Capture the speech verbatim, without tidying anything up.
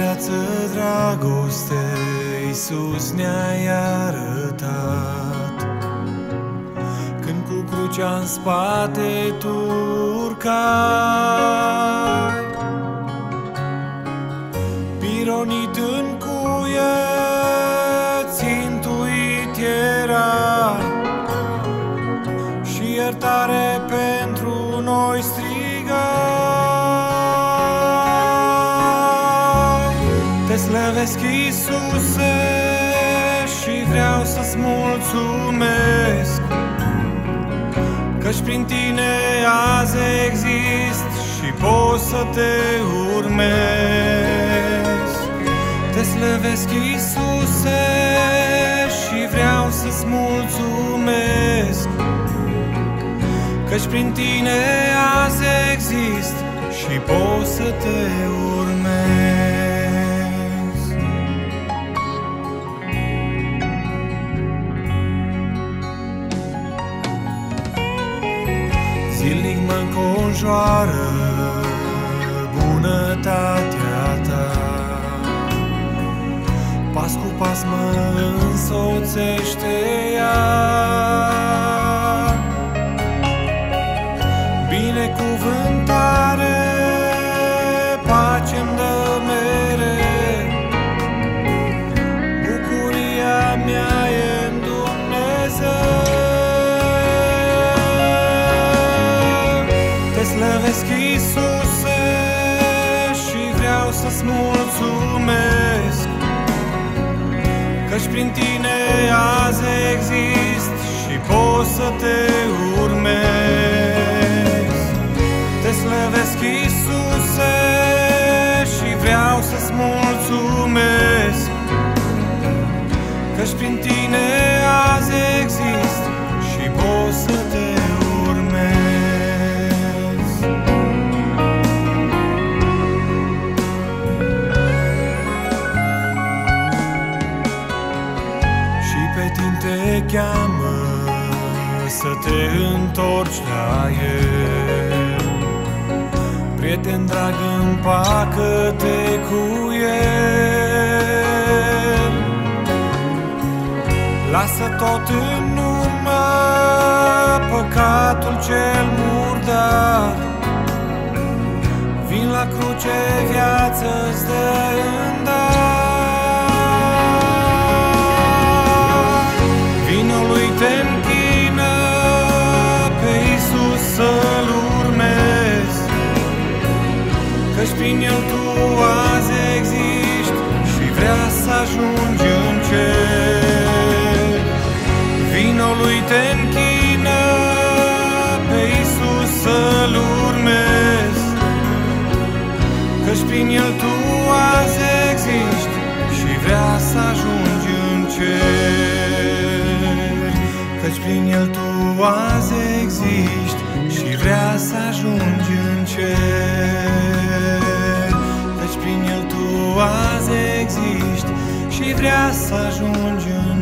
viață dragoste Iisus ne-ai arătat, când cu crucea în spate tu urcai. Pironit în cuie, țintuit erai, și iertare pentru noi strigai. Te slăvesc, Iisuse, și vreau să-ți mulțumesc, căci prin tine azi exist și pot să te urmez. Te slăvesc, Iisuse, și vreau să-ți mulțumesc, căci prin tine azi exist și pot să te urmez. Zilnic mă înconjoară bunătatea ta, pas cu pas mă însoțește ea. Binecuvântare, pace-mi dă mere, bucuria mea e-n Dumnezeu. Te slăvesc, Iisuse, și vreau să-ți mulțumesc, căci prin tine azi exist și pot să te urmez. Te slăvesc, Iisuse, și vreau să-ți mulțumesc, căci prin tine azi exist și pot să te urmez. Și pe tine te cheamă să te întorci la El, prieten drag, împacă-te cu El. Lasă tot în urmă păcatul cel murdar, vin la cruce, viață-ți dă în dar. Vino lui te închină, pe Iisus să-L urmezi, căci prin El tu azi existi și vrea să ajungi în cer. Vino lui te închină, pe Iisus să-L urmezi, căci prin El tu azi existi și vrea să ajungi în cer. Căci prin El tu azi existi și vrea să ajungi în cer. Căci prin El tu azi existi și vrea să ajungi în